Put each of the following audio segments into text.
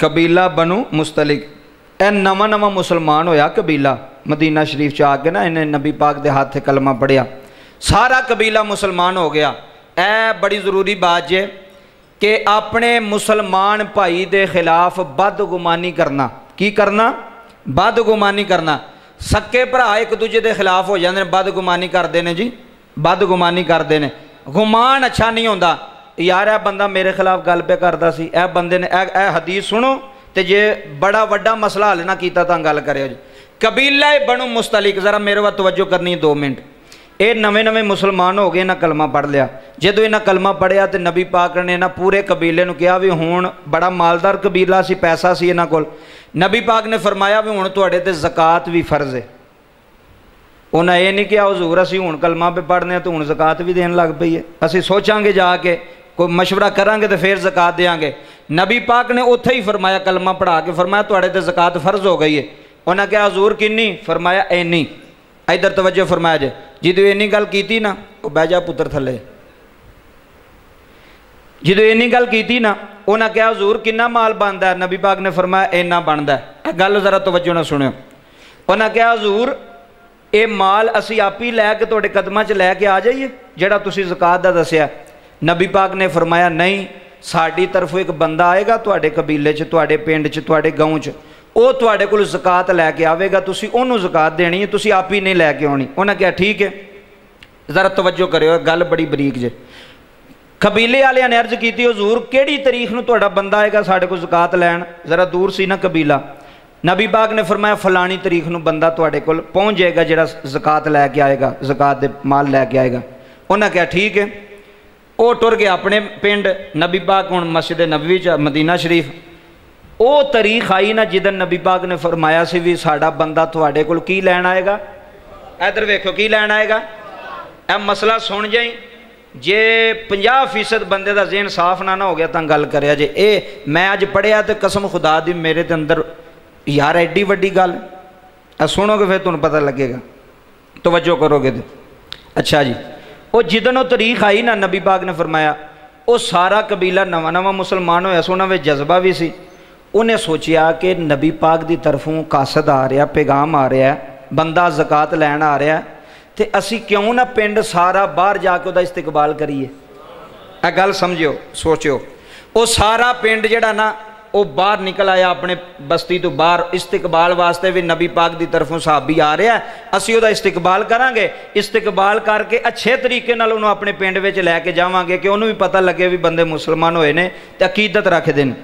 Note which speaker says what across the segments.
Speaker 1: कबीला बनु मुस्तलिक, ए नवा नवा मुसलमान होया कबीला, मदीना शरीफ च आके ना इन्हें नबी पाक दे हाथ कलमा पढ़िया, सारा कबीला मुसलमान हो गया। ए बड़ी ज़रूरी बात है कि अपने मुसलमान भाई दे खिलाफ बदगुमानी करना, की करना? बदगुमानी करना। सक्के भरा एक दूजे के खिलाफ हो जाते हैं, बदगुमानी करते हैं जी, बदगुमानी करते हैं। गुमान अच्छा नहीं होता, यार यह बंदा मेरे खिलाफ गल पे करता सी, ए बंदे ने ए हदीस सुनो तो जे बड़ा वड्डा मसला हल ना किया तो गल करो जी। कबीला बनु मुस्तलिक, जरा मेरे वाल तवज्जो करनी 2 मिनट। ये नवे नवे मुसलमान हो गए, इन्हें कलमा पढ़ लिया। जदों इन्हें कलमा पढ़िया तो नबी पाक ने ना पूरे कबीले को कहा भी हुण बड़ा मालदार कबीला सी, पैसा सी इन्हां कोल। नबी पाक ने फरमाया भी हुण तुहाडे ते ज़कात भी फर्ज है। उन्हें यह नहीं कहा हजूर असीं हुण कलमा पे पढ़ने तो हुण ज़कात भी देन लग पई है, असीं सोचांगे जाके कोई मशवरा करांगे तो फिर ज़कात देंगे। नबी पाक ने उत्थे ही फरमाया, कलमा पढ़ा के फरमाया तुहाडे ते ज़कात फर्ज हो गई है। उन्हें कहा हजूर किन्नी? फरमाया इन्नी। इधर तवज्जो फरमाया जे, जिदों इन्नी गल कीती ना वो बह जा पुत्र थले, जिदों इन्नी गल कीती ना उन्हें कहा हजूर किन्ना माल बनता है? नबी पाक ने फरमाया इन्ना बनता है। गल जरा तवज्जो ना सुनियो। उन्हें कहा हजूर ये माल असी आप ही लैके तुहाडे कदमां च लैके आ जाइए जिहड़ा तुसीं ज़कात दा दस्सिया? नबी पाक ने फरमाया नहीं, साडी तरफों एक बंदा आएगा तुहाडे कबीले च, तुहाडे पिंड च, तुहाडे गाँव च, वो तुहाडे कोल ज़कात लैके आवेगा, तुसीं ओनू ज़कात देनी है, तुसीं आप ही नहीं लैके आउणी। उन्हें कहा ठीक है। जरा तवज्जो करियो, गल बड़ी बरीक जे। कबीले वालियां ने अर्ज की हजूर किहड़ी तरीक नूं तुहाडा बंदा आएगा साडे कोल ज़कात लैण? जरा दूर सी ना कबीला। नबी पाक ने फरमाया फलानी तरीक नूं बंदा तुहाडे कोल पहुँच जाएगा जिहड़ा ज़कात लैके आएगा, ज़कात दे माल लैके आएगा। उन्हें कहा ठीक है। वो टुर गया अपने पिंड। नबी पाक हुण मस्जिद नबवी च मदीना शरीफ, वो तरीक आई ना जिदन नबी पाक ने फरमाया सी भी साडा बंदा तुहाडे कोल की लैण आएगा। इधर वेखो की लैण आएगा। यह मसला सुन जाई, जे 50% बंदे का ज़हन साफ ना हो गया तो गल करिया जे। ए मैं अज पढ़िया तो कसम खुदा दी मेरे ते अंदर यार एड्डी वड्डी गल, सुनोगे फिर तुहानूं पता लगेगा, तवज्जो करोगे तो। अच्छा जी, वो जिदन वो तरीक आई ना नबी पाक ने फरमाया, वो सारा कबीला नवा नवा मुसलमान होया, सोना वे जज्बा भी सी। उन्हें सोचिया कि नबी पाक की तरफों कासद आ रहा, पैगाम आ रहा है, बंदा ज़कात लैन आ रहा, तो असी क्यों ना पिंड सारा बाहर जाके उसका इस्तकबाल करिए। यह गल समझियो, सोचियो। वो सारा पिंड जिहड़ा ना वो बाहर निकल आया अपने बस्ती तो बाहर इस्तकबाल वास्ते भी नबी पाक की तरफों सहाबी आ रहा है, असी उसका इस्तकबाल करांगे। इस्तकबाल करके अच्छे तरीके नाल उन्होंने अपने पिंड में लैके जावांगे कि उन्होंने भी पता लगे भी बंदे मुसलमान होए ने ते अकीदत रखते हैं।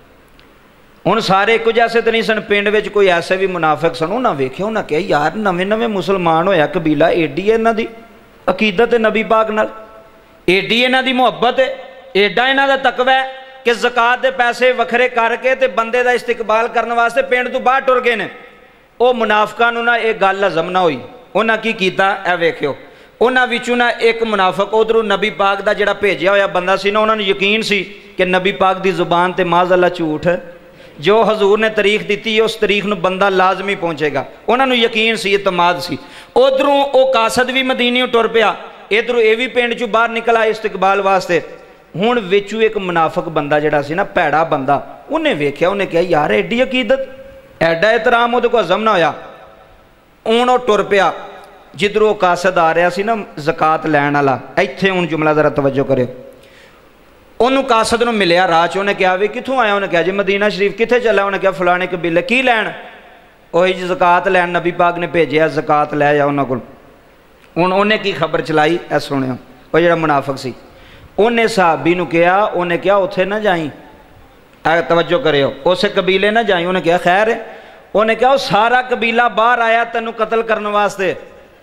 Speaker 1: हुण सारे एक जैसे तो नहीं सन, पिंड में कोई ऐसे भी मुनाफिक सन। उन्हें वेख्या, उन्हें कहा यार नवे नवे मुसलमान होया कबीला, एडी है इन्हां दी अकीदत है नबी पाक नाल, एडी इन्हां दी मुहब्बत है, एडा इन्हां दा तकवा है कि ज़कात दे पैसे वखरे करके ते बंदे दा इस्तकबाल करने वास्ते पिंड तो बाहर टुर गए ने। वो मुनाफिकां नूं ना ये गल हज़म ना हुई। उन्हें की कीता, ए वेख्यो, उन्हां विचों ना एक मुनाफिक उधरों नबी पाक दा जिहड़ा भेजिया होया बंदा सी ना, उन्होंने यकीन सी कि नबी पाक दी जुबान ते माज़अल्लाह झूठ, जो हजूर ने तरीक दी उस तरीक नूं बंदा लाजमी पहुँचेगा। उन्होंने यकीन सी, इतमाद सी। उधरों वो कासद भी मदीने टुर पिया, इधरों ये भी पिंड चों बाहर निकला इस्तकबाल वास्ते। हुण विचों एक मुनाफिक बंदा जिहड़ा सी ना, भैड़ा बंदा, उन्हें वेख्या, उन्हें कहा यार एडी अकीदत, एडा एहतराम उहदे कोल हज़म ना होया। हुण वो टुर पिया जिधरों कासद आ रहा सी ना ज़कात लैण वाला। इत्थे हुण जुमला जरा तवज्जो करियो। उन्होंने कासद नूं मिलिया राह च, उन्हें कहा भी कित्थों आया? उन्हें कहा जी मदीना शरीफ। कित्थे चला? उन्हें कहा फलाने कबीले। की लैण? ओही जी ज़कात लैण, नबी पाक ने भेजिया ज़कात लै जा उन्हां कोल। हुण उन्हें की खबर चलाई, ऐ सुनियो। वो जिहड़ा मुनाफिक सी उन्हें सहाबी नूं कहा, उन्हें कहा उत्थे ना जाई, तवज्जो करियो, उस कबीले ना जाई। उन्हें कहा खैर है। उन्हें कहा सारा कबीला बाहर आया तेनों कतल करने वास्ते,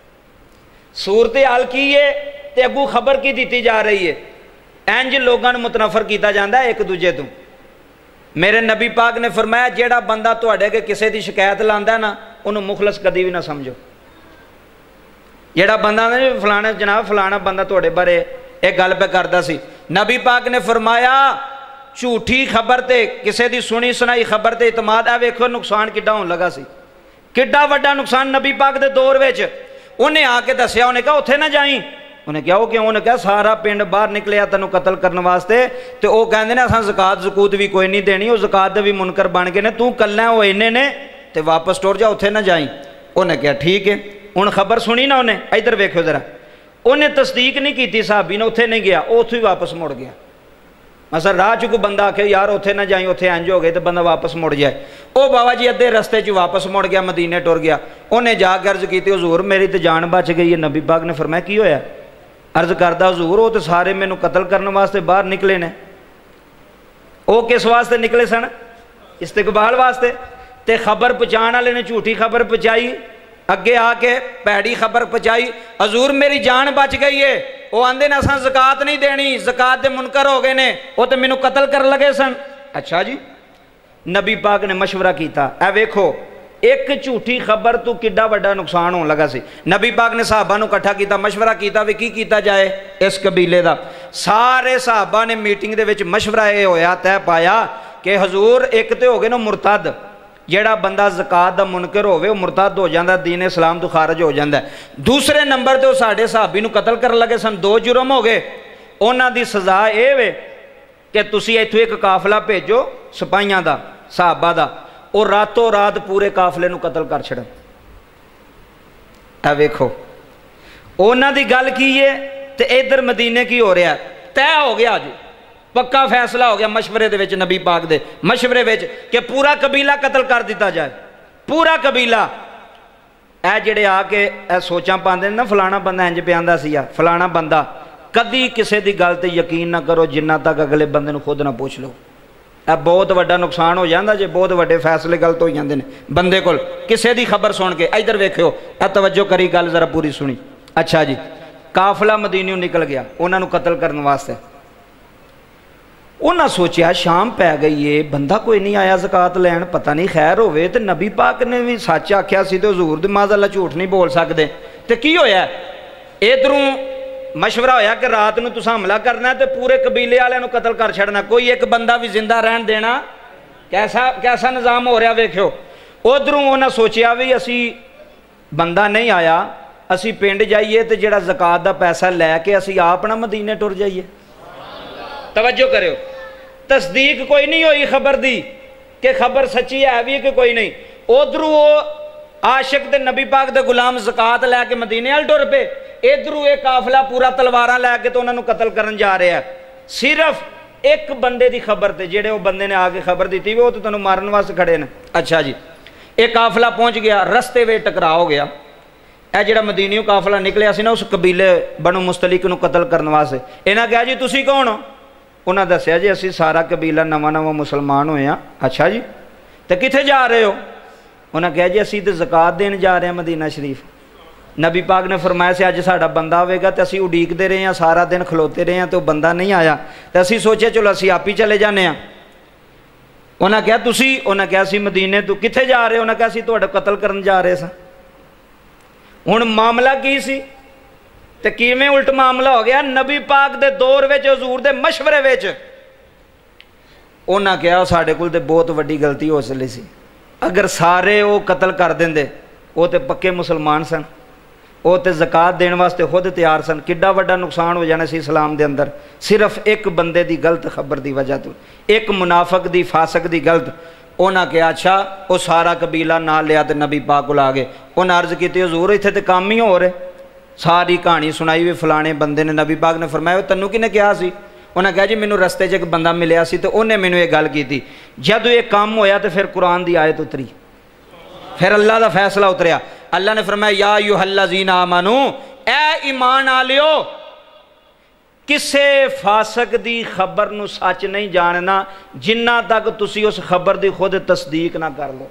Speaker 1: सूरत हाल की है ते अगू खबर की दी जा रही है। इंज लोगों को मुतनफर किया जाता है एक दूजे तो। मेरे नबी पाक ने फरमाया जेड़ा बंदा तुहाडे के किसी की शिकायत लांदा ना, उन्होंने मुखलस कदी भी ना समझो। जेड़ा बंदा ना फलाना जनाब फलाना बंदा तुहाडे बारे एक गल पे करता सी, नबी पाक ने फरमाया झूठी खबर ते किसी की सुनी सुनाई खबर ते इतमाद, है वेखो नुकसान किड्डा होने लगा सी, किड्डा वड्डा नुकसान नबी पाक दे दौर विच। उन्हें आके दसिया, उन्हें कहा उत्थे ना जाई। انہیں کیا وہ کیوں؟ انہیں کیا سارا پنڈ باہر نکلیا تینوں قتل کرنے واسطے، تو وہ کہندے نے اساں زکات زکوت بھی کوئی نہیں دینی، وہ زکات دے بھی منکر بن گئے نے، تو کلا وہ اینے نے تے واپس ٹر جا، اتنے نہ جائیں۔ انہیں کیا ٹھیک ہے، ہن خبر سنی نا انہیں، ادھر ویکھو ذرا، انہیں تصدیق نہیں کی صحابی نے، اتنے نہیں گیا، وہ اتوں ہی واپس مڑ گیا۔ مثلا راہ چ کوئی بندہ آکھے یار اتنے نہ جائیں، اتنے انج ہو گئے، تو بندہ واپس مڑ جائے، وہ بابا جی ادھے رستے چ واپس مڑ گیا، مدینے ٹر گیا۔ انہیں جا کے عرض کی حضور میری تو جان بچ گئی ہے۔ نبی پاک نے فرمایا کی ہویا؟ عرض کردہ حضور وہ تو سارے مینوں قتل کرنے واسطے باہر نکلے نے۔ وہ کس واسطے نکلے سن؟ استقبال واسطے، تے خبر پہنچان والے نے جھوٹی خبر پہنچائی، اگے آ کے پیڑی خبر پہنچائی، حضور میری جان بچ گئی ہے۔ وہ آندے نے اساں زکات نہیں دینی، زکات دے منکر ہو گئے نے، وہ تو مینوں قتل کر لگے سن۔ اچھا جی، نبی پاک نے مشورہ کیتا، اے ویکھو ایک جھوٹی خبر تو کڈا بڑا نقصان ہون لگا سی۔ نبی پاک نے صحابہ نو کٹھا کیتا، مشورہ کیتا بھی کی کیتا جائے اس قبیلے دا۔ سارے صحابہ نے میٹنگ دے وچ مشورہ یہ ہویا، طے پایا کہ حضور ایک تے ہو گئے نو مرتد، جیڑا بندہ زکات دا منکر ہوئے وہ مرتد ہو جاندہ، دین اسلام تو خارج ہو جاندہ ہے۔ دوسرے نمبر تے وہ ساڑھے صحابی نو قتل کر لگے سن، 2 جرم ہو گئے۔ انہاں دی سزا اے وے کہ تسی ایتھوں ایک قافلہ بھیجو سپاہیاں دا، صحابہ دا، اور راتوں رات پورے قافلے نو قتل کر چھڑن۔ اے ویکھو انہاں دی گل کی ہے تے ادھر مدینے کی ہو رہا ہے، طے ہو گیا جو پکا فیصلہ ہو گیا مشورے دے وچ، نبی پاک دے مشورے وچ کہ پورا قبیلہ قتل کر دیتا جائے، پورا قبیلہ۔ اے جڑے آ کے اے سوچاں پاندے نا فلانا بندہ انج پہ آندا سی، فلانا بندہ، کدی کسے دی گل تے یقین نہ کرو جنہ تک اگلے بندے نو خود نہ پوچھ لو۔ اے بہت وڈا نقصان ہو جاندہ جے بہت وڈے فیصلے غلط ہو جاندے نے بندے کول کسے دی خبر سن کے۔ ادھر ویکھو اے توجہ کری گل ذرا پوری سنی۔ اچھا جی، قافلہ مدینیوں نکل گیا انہاں نو قتل کرنے واسطے۔ انہاں سوچیا شام پہ گئی ہے، بندہ کوئی نہیں آیا زکات لین، پتہ نہیں خیر ہوئے، تے نبی پاک نے بھی سچ آکھیا سی تے حضور دے معاذ اللہ جھوٹ نہیں بول سکدے، تے کی ہویا؟ ادھروں مشورہ ہویا کہ رات نو تساں حملہ کرنا ہے تے پورے قبیلے والے نو قتل کر چھڑنا، کوئی ایک بندہ بھی زندہ رہن دینا۔ کیسا نظام ہو رہا ویکھو۔ ادھروں انہاں سوچیا بھی اسی بندہ نہیں آیا، اسی پنڈ جائیے تے جڑا زکات دا پیسہ لے کے اسی آپ نہ مدینے ٹر جائیے۔ توجہ کرو، تصدیق کوئی نہیں ہوئی خبر دی کہ خبر سچی ہے بھی کہ کوئی نہیں۔ ادھروں وہ عاشق تے نبی پاک دے غلام زکات لے کے مدینے وال ٹر پے، ادھروں ایک قافلہ پورا تلواراں لے کے تو انہاں نو قتل کرن جا رہے ہیں۔ صرف ایک بندے دی خبر تے، جڑے وہ بندے نے آگے خبر دیتی وہ تو تنوں مارن واسطے کھڑے نے۔ اچھا جی، ایک قافلہ پہنچ گیا، رستے وچ ٹکرا ہو گیا۔ اے جڑا مدینیوں قافلہ نکلیا سی نا اس قبیلے بنو مستلق نو قتل کرن واسطے، انہاں کہا جی تسی کون ہو؟ انہاں دسیا جی اسی سارا قبیلہ نواں مسلمان ہوئے ہیں۔ اچھا جی، تے کتھے جا رہے ہو؟ انہاں کہا جی اسی تے زکات دین جا رہے ہیں مدینہ شریف۔ نبی پاک نے فرمایا سے اج ساڈا بندہ ہوئے گا تے اسی اڈیک دے رہے ہیں، سارا دن کھلوتے رہے ہیں تو بندہ نہیں آیا، تے اسی سوچے چلو اسی آپ ہی چلے جانے ہیں۔ انہاں کہا تسی؟ انہاں کہا اسی مدینے تو کتھے جا رہے ہو؟ انہاں کہا اسی تہاڈا قتل کرن جا رہے سن۔ ہن معاملہ کی سی تے کیویں الٹ معاملہ ہو گیا؟ نبی پاک دے دور وچ حضور دے مشورے وچ انہاں کہا ساڈے کول تے بہت وڈی غلطی ہو چلی سی، اگر سارے وہ قتل کر دیندے، وہ تے پکے مسلمان سن، وہ تے زکات دین واسطے خود تیار سن، کڈا وڈا نقصان ہو جانا سی اسلام دے اندر، صرف ایک بندے دی غلط خبر دی وجہ تو، ایک منافق دی فاسق دی غلط۔ انہاں کہا اچھا وہ سارا قبیلہ نال لیا تے نبی پاک کول آ گئے۔ انہاں عرض کیتی حضور ایتھے تے کام ہی ہو رہے، ساری کہانی سنائی ہوئی فلانے بندے نے۔ نبی پاک نے فرمایا تینوں کنے کہا سی؟ انہاں کہا جی مینوں رستے چ ایک بندہ ملیا سی تے انہیں مینوں یہ گل کیتی۔ جدوں یہ کام ہویا تے پھر قرآن دی آیت اتری، پھر اللہ دا فیصلہ اتریا۔ اللہ نے فرمایا یا ایھا الذین آمنو، اے ایمان آلیو، کسے فاسق دی خبر نو سچ نہیں جاننا جنہ تک تسی اس خبر دی خود تصدیق نہ کر لو۔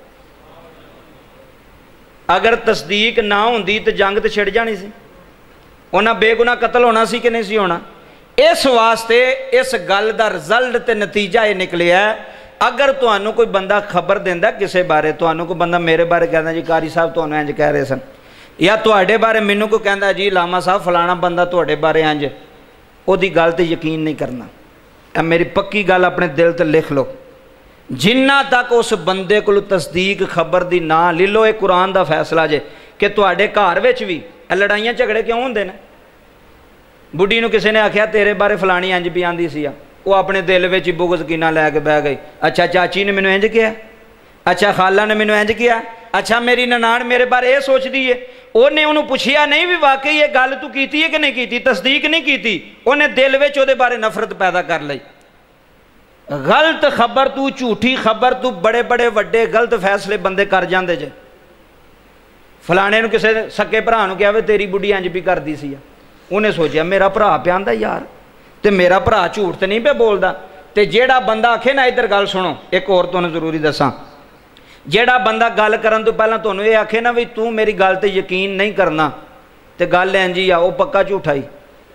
Speaker 1: اگر تصدیق نہ ہوندی تو جنگ تے چھڑ جانی سی، انہاں بے گناہ قتل ہونا سی کہ نہیں سی ہونا۔ اس واسطے اس گل دا رزلٹ تے نتیجہ یہ نکلے ہے، اگر تانوں کوئی بندہ خبر دیندا کسے بارے، تانوں کوئی بندہ میرے بارے کہندا جی قاری صاحب تانوں انج کہہ رہے سن، یا تواڈے بارے مینوں کوئی کہندا جی لاما صاحب فلانا بندہ تواڈے بارے انج، او دی گل تے یقین نہیں کرنا۔ اے میری پکی گل اپنے دل تے لکھ لو، جنہ تک اس بندے کو تصدیق خبر دی نہ لے لو، یہ قرآن دا فیصلہ جے کہ تواڈے گھر وچ بھی لڑائیاں جھگڑے کیوں ہوندے نے؟ बुढ़ी नूं किसी ने आख्या तेरे बारे फलानी इंज भी आंदी सी, वो अपने दिल विच ही बुगज कीना लैके बह गई। अच्छा चाची ने मैनूं इंज किया, अच्छा खाला ने मैनूं इंज किया, अच्छा मेरी ननाण मेरे बारे ये सोचती है। उन्हें उन्होंने पूछया नहीं भी वाकई ये गल तू कीती है कि नहीं कीती, तस्दीक नहीं कीती, उन्हें दिल विच उहदे बारे नफरत पैदा कर लई। गलत खबर तू, झूठी खबर तू बड़े बड़े वड्डे गलत फैसले बंदे कर जाते जे। फलाने नूं किसी सक्के भरा नूं कहा वे तेरी बुढ़ी इंज भी करदी सी, उन्हें सोचा मेरा भरा पे आंदा यार, तो मेरा भरा झूठ तो नहीं पे बोलता। तो जेड़ा बंदा आखे ना, इधर गल सुनो, एक और तुहानूं जरूरी दसां, जेड़ा बंदा गल करन तो पहलां तुहानूं ये आखे ना भी तू मेरी गल ते यकीन नहीं करना, तो गल इंज ही आ, वो पक्का झूठा ही।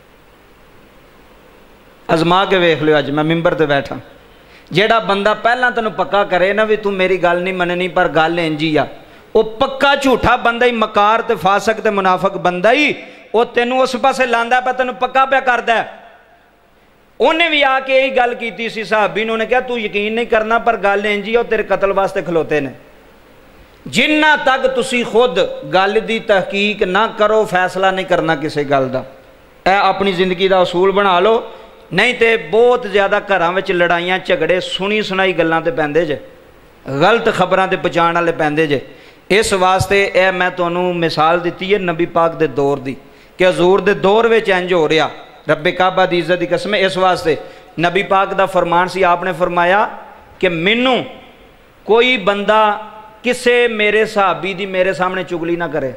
Speaker 1: अजमा के वेख लियो, अज मैं मिंबर ते बैठा, जेड़ा बंदा पहलां तैनूं पक्का करे ना भी तू मेरी गल नहीं मननी पर गल इंज ही आ, वो पक्का झूठा बंदा ही, मकार ते फासक ते मुनाफक बंदा ही। वो तेनों उस पासे लांदा पे, तेनों पक्का पे करदा है। उन्हें भी आके यही गल की सी साहबी ने, कहा तू यकीन नहीं करना पर गल इंज ही, तेरे कतल वास्ते खलोते ने। जिन्ना तक तुसी खुद गल दी तहकीक ना करो, फैसला नहीं करना किसी गल दा। ऐ अपनी जिंदगी का असूल बना लो, नहीं तो बहुत ज़्यादा घरां विच लड़ाइयां झगड़े सुनी सुनाई गल्लां ते पैंदे जे, गलत खबरां ते पहुँचाण वाले पैंदे जे। इस वास्ते ए मैं तुहानूं मिसाल दित्ती है नबी पाक दे दौर दी, कि हजूर दे दौर विच इंज हो रहा, रब्बे काबा दी इज्जत दी कसम। इस वास्ते नबी पाक दा फरमान सी, आपने फरमाया कि मैनू कोई बंदा किसे मेरे सहाबी दी मेरे सामने चुगली ना करे।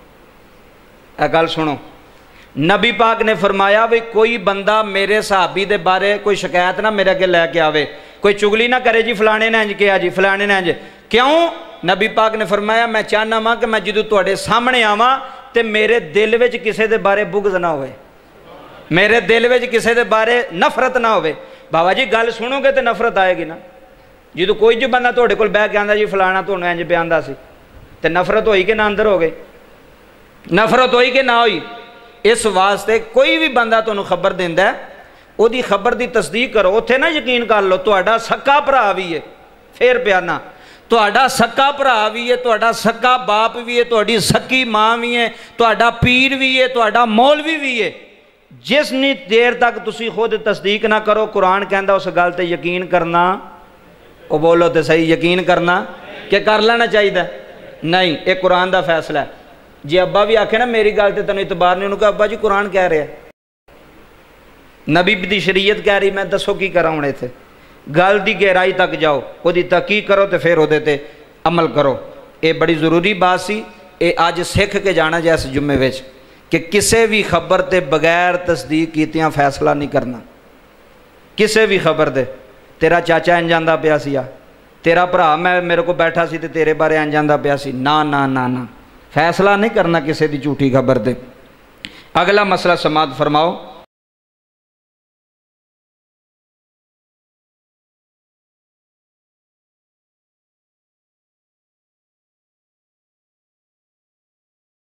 Speaker 1: ए गल सुनो, नबी पाक ने फरमाया भी कोई बंदा मेरे सहाबी दे बारे कोई शिकायत ना मेरे अगे लैके आवे, कोई चुगली ना करे जी फलाने ने इंज किया जी फलाने ने इंज। क्यों? नबी पाक ने फरमाया मैं चाहना वा कि मैं जदों तुहाडे सामने आवां ते मेरे दिल विच किसी दे बारे बुगज ना होवे, मेरे दिल विच किसी दे बारे नफरत ना होवे। बाबा जी गल सुनोगे तो नफरत आएगी ना। जो कोई जो बंदा तुहाडे कोल बह के आंदा जी फलाना तुहानूं इंज पे आंदा सी, ते नफरत होई कि ना अंदर हो गई, नफरत होई कि ना होई। इस वास्ते कोई भी बंदा तुहानूं खबर दिंदा है, उहदी खबर दी तस्दीक करो, उत्थे ना यकीन कर लो तुहाडा सक्का भरा भी है, फिर प्याना तुहाडा सक्का भरा भी है, तुहाडा सक्का बाप भी है, तुहाडी सक्की माँ भी है, तुहाडा पीर भी है, तुहाडा मौलवी भी है। जिसनी देर तक तुसी खुद तस्दीक ना करो, कुरान कहंदा उस गल ते यकीन करना, वो बोलो तो सही, यकीन करना कि कर लेना चाहिए नहीं, ये कुरान का फैसला है। जे अब्बा भी आखे ना मेरी गल ते तैनूं इतबार नहीं, उन्होंने कहा अब्बा जी कुरान कह रहा है, नबी दी शरीयत कह रही, मैं दसो की करा हुण इत्थे। गल की गहराई तक जाओ, उहदी तहकीक करो तो फिर उहदे ते अमल करो। ये बड़ी जरूरी बात सी, ये अज सीख के जाना जाए इस जुम्मे विच कि किसी भी खबर ते बगैर तस्दीक कीतियां फैसला नहीं करना। किसी भी खबर दे तेरा चाचा इंज आंदा पिया सी, तेरा भरा मैं मेरे को बैठा सी ते तेरे बारे इंज आंदा पिया सी, ना ना ना ना, फैसला नहीं करना किसी की झूठी खबर दे। अगला मसला समात फरमाओ।